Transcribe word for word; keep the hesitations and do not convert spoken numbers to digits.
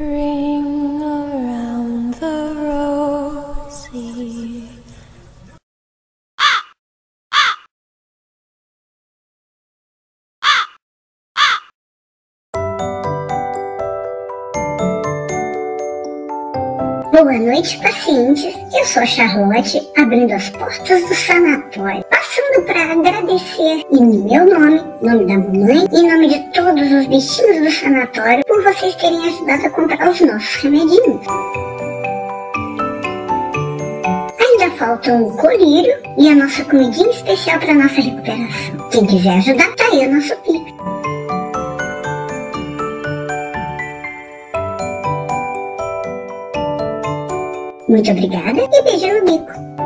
Ring around the rosy. Boa noite, pacientes. Eu sou a Charlotte, abrindo as portas do sanatório, passando para agradecer em meu nome, nome da mamãe e em nome de todos os bichinhos do sanatório por vocês terem ajudado a comprar os nossos remedinhos. Ainda faltam o colírio e a nossa comidinha especial para nossa recuperação. Quem quiser ajudar, tá aí o nosso Pix. Muito obrigada e beijo no bico.